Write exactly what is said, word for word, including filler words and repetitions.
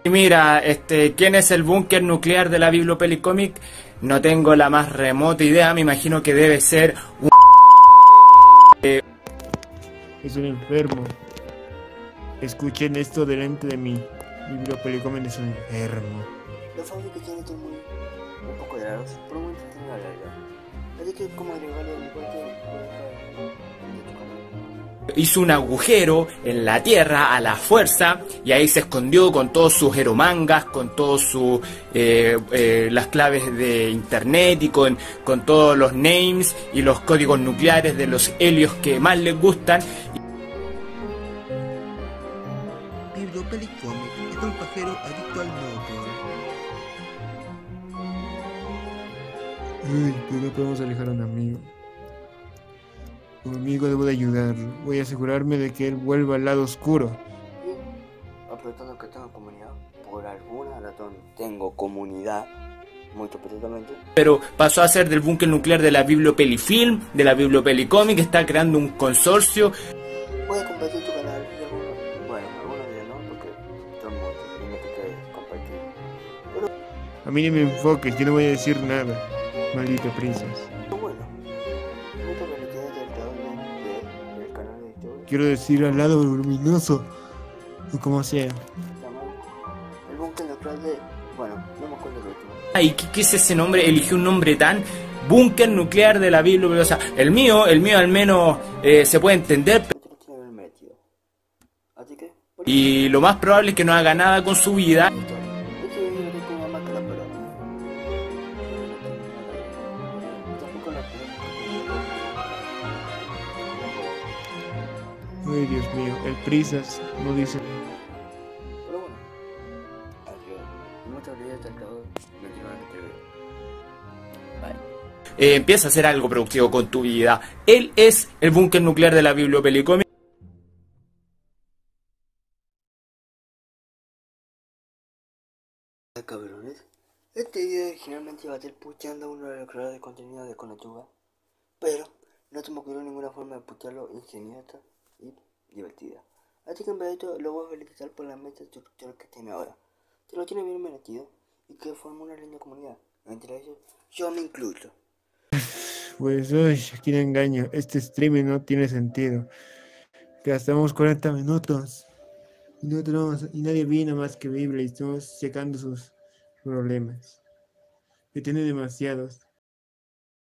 Y mira, este, ¿quién es el búnker nuclear de la Bibliopelicomic? No tengo la más remota idea, me imagino que debe ser un... Es un enfermo. Escuchen esto delante de mí. Bibliopelicomen es un enfermo. Los audios que tiene son muy un poco raros, por un momento tiene la larga. Así que como agregarlo en cualquier hizo un agujero en la tierra a la fuerza y ahí se escondió con todos sus eromangas, con todos sus eh, eh, las claves de internet y con, con todos los names y los códigos nucleares de los helios que más les gustan. Bibliopelicomic es un pajero adicto al no-core. Uy, pero no podemos alejar a un amigo. Un amigo debo de ayudarlo. Voy a asegurarme de que él vuelva al lado oscuro. Bien, aprovechando que tengo comunidad, por alguna razón tengo comunidad, muy perfectamente. Pero pasó a ser del búnker nuclear de la Bibliopelifilm, de la Bibliopelicomic, está creando un consorcio. Voy a compartir tu canal y algunos, bueno, algunos días no, porque son muchos y no te quieres compartir. Pero, A mí ni me enfoques, yo no voy a decir nada. Maldito prisas. pero bueno, no te permitiré del canal de, del canal de YouTube. Quiero decir al lado luminoso. O como sea. El búnker nuclear de, bueno, no me acuerdo el último. ¿Y qué, qué es ese nombre? Eligió un nombre tan... Búnker nuclear de la Bibliopelicomic. O sea, el mío, el mío al menos eh, se puede entender. Yo te lo tiene bien metido. Así que, por Y lo más probable es que no haga nada con su vida. este video es como más que la pelota. Tampoco la Ay, Dios mío, el prisas no dice. Pero bueno, adiós. Muchas gracias al creador. Me llevan a T V. Bye. Eh, empieza a hacer algo productivo con tu vida. Él es el búnker nuclear de la Bibliopelicomic. Hola, cabrones. Este video originalmente iba a ser puteando a uno de los creadores de contenido de Konosuba, pero no se me ocurrió ninguna forma de putearlo ingeniosa y divertida. Así que en vez de esto lo voy a felicitar por la meta estructura que tiene ahora. Que lo tiene bien metido y que forma una linda comunidad. Entre ellos, yo me incluyo. Pues, uy, aquí no engaño. Este streaming no tiene sentido. Gastamos cuarenta minutos. Y, no tenemos, y nadie vino más que Biblia y estamos checando sus problemas. Que tiene demasiados.